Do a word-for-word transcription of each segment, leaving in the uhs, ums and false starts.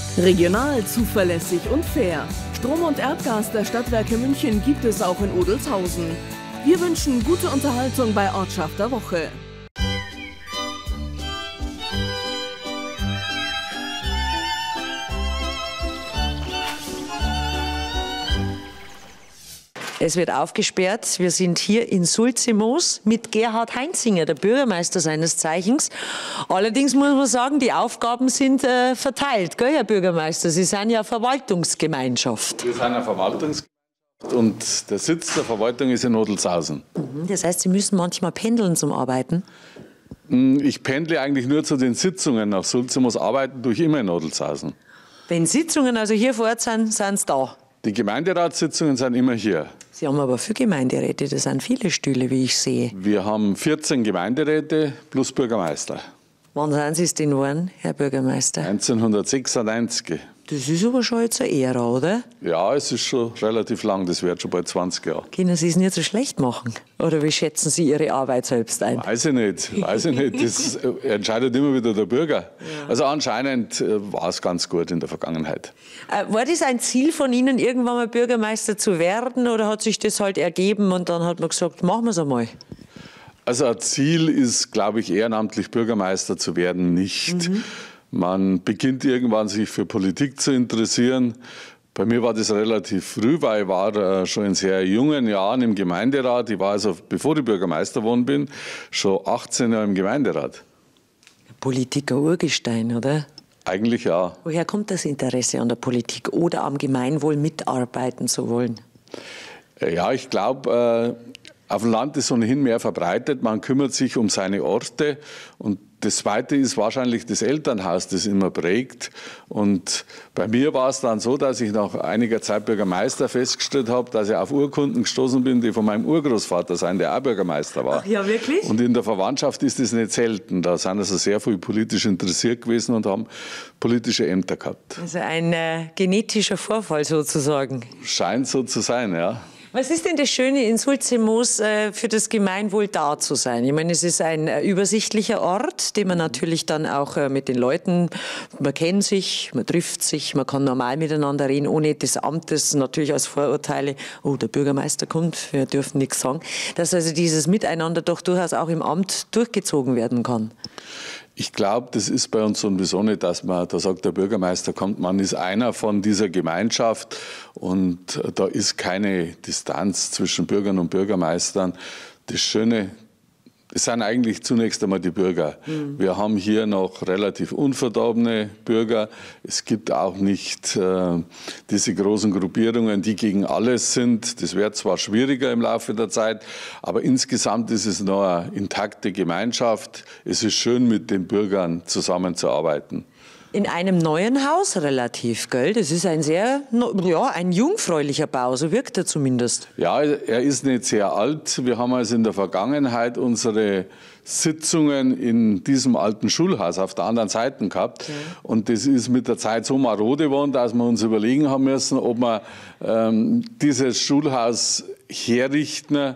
Regional, zuverlässig und fair. Strom und Erdgas der Stadtwerke München gibt es auch in Odelshausen. Wir wünschen gute Unterhaltung bei Ortschaft der Woche. Es wird aufgesperrt. Wir sind hier in Sulzimoos mit Gerhard Heinzinger, der Bürgermeister seines Zeichens. Allerdings muss man sagen, die Aufgaben sind äh, verteilt, gell, Herr Bürgermeister? Sie sind ja Verwaltungsgemeinschaft. Wir sind eine Verwaltungsgemeinschaft und der Sitz der Verwaltung ist in Odelshausen. Mhm, das heißt, Sie müssen manchmal pendeln zum Arbeiten? Ich pendle eigentlich nur zu den Sitzungen nach Sulzimoos. Arbeiten tue ich immer in Odelshausen. Wenn Sitzungen also hier vor Ort sind, sind Sie da? Die Gemeinderatssitzungen sind immer hier. Sie haben aber viele Gemeinderäte, das sind viele Stühle, wie ich sehe. Wir haben vierzehn Gemeinderäte plus Bürgermeister. Wann sind Sie es denn geworden, Herr Bürgermeister? neunzehnhundertsechsundneunzig. Das ist aber schon jetzt eine Ära, oder? Ja, es ist schon relativ lang, das wird schon bald zwanzig Jahre. Können Sie es nicht so schlecht machen? Oder wie schätzen Sie Ihre Arbeit selbst ein? Weiß ich nicht, weiß ich nicht. Das entscheidet immer wieder der Bürger. Ja. Also anscheinend war es ganz gut in der Vergangenheit. Äh, war das ein Ziel von Ihnen, irgendwann mal Bürgermeister zu werden? Oder hat sich das halt ergeben und dann hat man gesagt, machen wir es einmal? Also ein Ziel ist, glaube ich, ehrenamtlich Bürgermeister zu werden, nicht. Mhm. Man beginnt irgendwann, sich für Politik zu interessieren. Bei mir war das relativ früh, weil ich war äh, schon in sehr jungen Jahren im Gemeinderat. Ich war also, bevor ich Bürgermeister geworden bin, schon achtzehn Jahre im Gemeinderat. Politiker Urgestein, oder? Eigentlich ja. Woher kommt das Interesse an der Politik oder am Gemeinwohl mitarbeiten zu wollen? Ja, ich glaube, äh, auf dem Land ist ohnehin mehr verbreitet. Man kümmert sich um seine Orte. Und das Zweite ist wahrscheinlich das Elternhaus, das immer prägt. Und bei mir war es dann so, dass ich nach einiger Zeit Bürgermeister festgestellt habe, dass ich auf Urkunden gestoßen bin, die von meinem Urgroßvater sind, der auch Bürgermeister war. Ach ja, wirklich? Und in der Verwandtschaft ist das nicht selten. Da sind also sehr viel politisch interessiert gewesen und haben politische Ämter gehabt. Also ein äh, genetischer Vorfall sozusagen. Scheint so zu sein, ja. Was ist denn das Schöne in Sulzimoos äh, für das Gemeinwohl da zu sein? Ich meine, es ist ein äh, übersichtlicher Ort, den man natürlich dann auch äh, mit den Leuten, man kennt sich, man trifft sich, man kann normal miteinander reden, ohne des Amtes natürlich als Vorurteile, oh, der Bürgermeister kommt, wir dürfen nichts sagen, dass also dieses Miteinander doch durchaus auch im Amt durchgezogen werden kann. Ich glaube, das ist bei uns so ein Besonderes, dass man, da sagt der Bürgermeister kommt, man ist einer von dieser Gemeinschaft und da ist keine Distanz zwischen Bürgern und Bürgermeistern. Das Schöne, es sind eigentlich zunächst einmal die Bürger. Mhm. Wir haben hier noch relativ unverdorbene Bürger. Es gibt auch nicht äh, diese großen Gruppierungen, die gegen alles sind. Das wird zwar schwieriger im Laufe der Zeit, aber insgesamt ist es noch eine intakte Gemeinschaft. Es ist schön, mit den Bürgern zusammenzuarbeiten. In einem neuen Haus relativ, gell? Das ist ein sehr, ja, ein jungfräulicher Bau, so wirkt er zumindest. Ja, er ist nicht sehr alt. Wir haben also in der Vergangenheit unsere Sitzungen in diesem alten Schulhaus auf der anderen Seite gehabt. Okay. Und das ist mit der Zeit so marode geworden, dass wir uns überlegen haben müssen, ob wir ähm, dieses Schulhaus herrichten,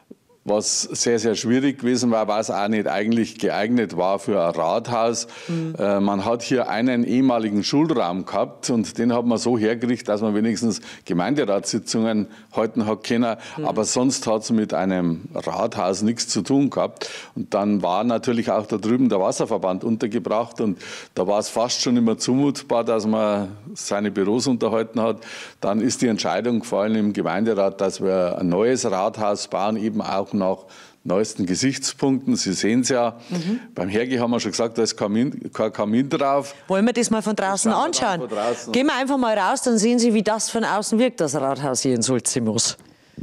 was sehr, sehr schwierig gewesen war, was auch nicht eigentlich geeignet war für ein Rathaus. Mhm. Äh, man hat hier einen ehemaligen Schulraum gehabt und den hat man so hergerichtet, dass man wenigstens Gemeinderatssitzungen halten hat können. Mhm. Aber sonst hat es mit einem Rathaus nichts zu tun gehabt. Und dann war natürlich auch da drüben der Wasserverband untergebracht und da war es fast schon immer zumutbar, dass man seine Büros unterhalten hat. Dann ist die Entscheidung gefallen im Gemeinderat, dass wir ein neues Rathaus bauen, eben auch nach neuesten Gesichtspunkten. Sie sehen es ja, mhm. beim Hergehen haben wir schon gesagt, da ist Kamin, kein Kamin drauf. Wollen wir das mal von draußen anschauen? Von draußen. Gehen wir einfach mal raus, dann sehen Sie, wie das von außen wirkt, das Rathaus hier in Sulzimoos.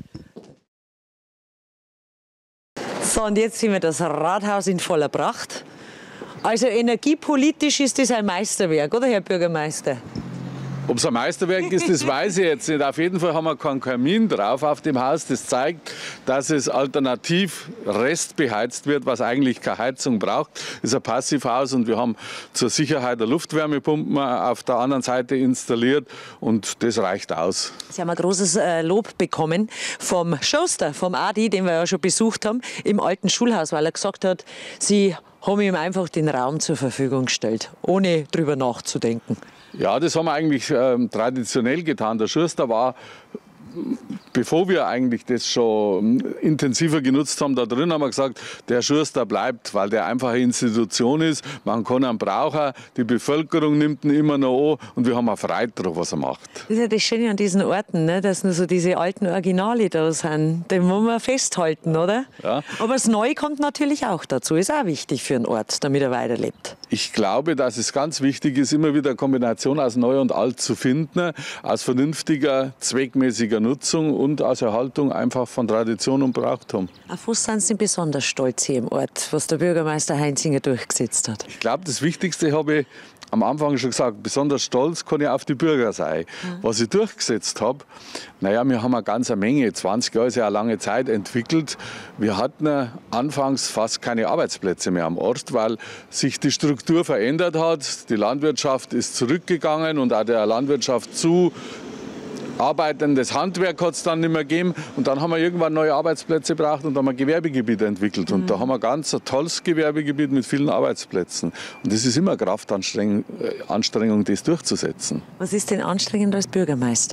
So, und jetzt sehen wir das Rathaus in voller Pracht. Also energiepolitisch ist das ein Meisterwerk, oder Herr Bürgermeister? Ob es ein Meisterwerk ist, das weiß ich jetzt nicht. Auf jeden Fall haben wir keinen Kamin drauf auf dem Haus. Das zeigt, dass es alternativ restbeheizt wird, was eigentlich keine Heizung braucht. Das ist ein Passivhaus und wir haben zur Sicherheit eine Luftwärmepumpe auf der anderen Seite installiert und das reicht aus. Sie haben ein großes äh, Lob bekommen vom Schuster, vom Adi, den wir ja schon besucht haben, im alten Schulhaus, weil er gesagt hat, Sie haben ihm einfach den Raum zur Verfügung gestellt, ohne drüber nachzudenken. Ja, das haben wir eigentlich ähm, traditionell getan. Der Schuster war, bevor wir eigentlich das schon intensiver genutzt haben, da drin haben wir gesagt, der Schuster bleibt, weil der einfach eine Institution ist. Man kann ihn brauchen, die Bevölkerung nimmt ihn immer noch an und wir haben auch Freude drauf, was er macht. Das ist ja das Schöne an diesen Orten, ne? Dass nur so diese alten Originale da sind. Den muss man festhalten, oder? Ja. Aber das Neue kommt natürlich auch dazu. Ist auch wichtig für einen Ort, damit er weiterlebt. Ich glaube, dass es ganz wichtig ist, immer wieder eine Kombination aus Neu und Alt zu finden, aus vernünftiger, zweckmäßiger Nutzung und aus Erhaltung einfach von Tradition und Brauchtum. Auf was sind Sie besonders stolz hier im Ort, was der Bürgermeister Heinzinger durchgesetzt hat? Ich glaube, das Wichtigste habe ich am Anfang schon gesagt, besonders stolz kann ich auf die Bürger sein. Mhm. Was ich durchgesetzt habe, naja, wir haben eine ganze Menge, zwanzig Jahre ist ja eine lange Zeit entwickelt. Wir hatten anfangs fast keine Arbeitsplätze mehr am Ort, weil sich die Struktur verändert hat. Die Landwirtschaft ist zurückgegangen und auch der Landwirtschaft zu arbeitendes Handwerk hat es dann nicht mehr gegeben. Und dann haben wir irgendwann neue Arbeitsplätze gebraucht und haben ein Gewerbegebiet entwickelt. Mhm. Und da haben wir ganz ein tolles Gewerbegebiet mit vielen Arbeitsplätzen. Und das ist immer Kraftanstrengung, Anstrengung, das durchzusetzen. Was ist denn anstrengend als Bürgermeister?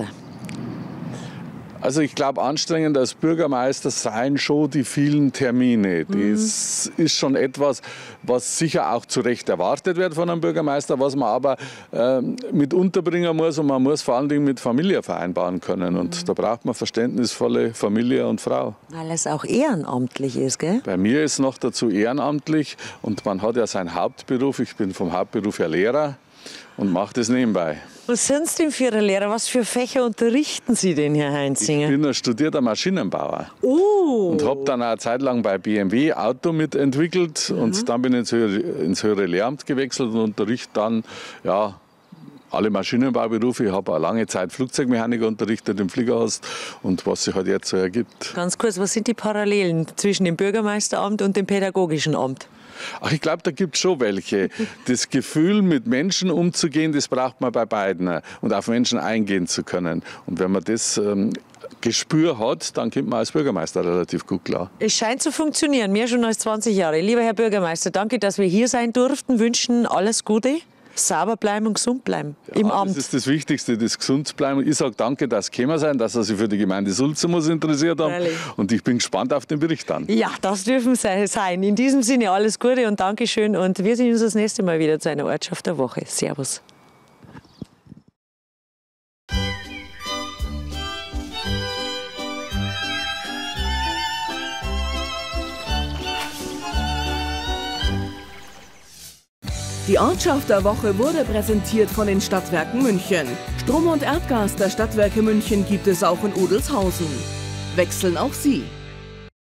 Also ich glaube, anstrengend als Bürgermeister seien schon die vielen Termine. Mhm. Das ist schon etwas, was sicher auch zu Recht erwartet wird von einem Bürgermeister, was man aber äh, mit unterbringen muss. Und man muss vor allen Dingen mit Familie vereinbaren können. Und mhm. da braucht man verständnisvolle Familie und Frau. Weil es auch ehrenamtlich ist, gell? Bei mir ist noch dazu ehrenamtlich. Und man hat ja seinen Hauptberuf. Ich bin vom Hauptberuf her Lehrer und mache das nebenbei. Was sind Sie denn für ein Lehrer? Was für Fächer unterrichten Sie denn, Herr Heinzinger? Ich bin ein studierter Maschinenbauer. Oh. Und habe dann eine Zeit lang bei B M W Auto mitentwickelt. Mhm. Und dann bin ich ins höhere, ins höhere Lehramt gewechselt und unterrichte dann ja, alle Maschinenbauberufe. Ich habe eine lange Zeit Flugzeugmechaniker unterrichtet im Fliegerhaus und was sich halt jetzt so ergibt. Ganz kurz, was sind die Parallelen zwischen dem Bürgermeisteramt und dem pädagogischen Amt? Ach, ich glaube, da gibt es schon welche. Das Gefühl, mit Menschen umzugehen, das braucht man bei beiden und auf Menschen eingehen zu können. Und wenn man das ähm, Gespür hat, dann kommt man als Bürgermeister relativ gut klar. Es scheint zu funktionieren, mehr schon als zwanzig Jahre. Lieber Herr Bürgermeister, danke, dass wir hier sein durften. Wünschen alles Gute. Sauber bleiben und gesund bleiben ja, im Amt. Das ist das Wichtigste, das gesund bleiben. Ich sage danke, dass Sie gekommen sind, dass Sie sich für die Gemeinde Sulzermoos interessiert haben. Freilich. Und ich bin gespannt auf den Bericht dann. Ja, das dürfen Sie sein. In diesem Sinne alles Gute und Dankeschön. Und wir sehen uns das nächste Mal wieder zu einer Ortschaft der Woche. Servus. Die Ortschaft der Woche wurde präsentiert von den Stadtwerken München. Strom und Erdgas der Stadtwerke München gibt es auch in Odelshausen. Wechseln auch Sie.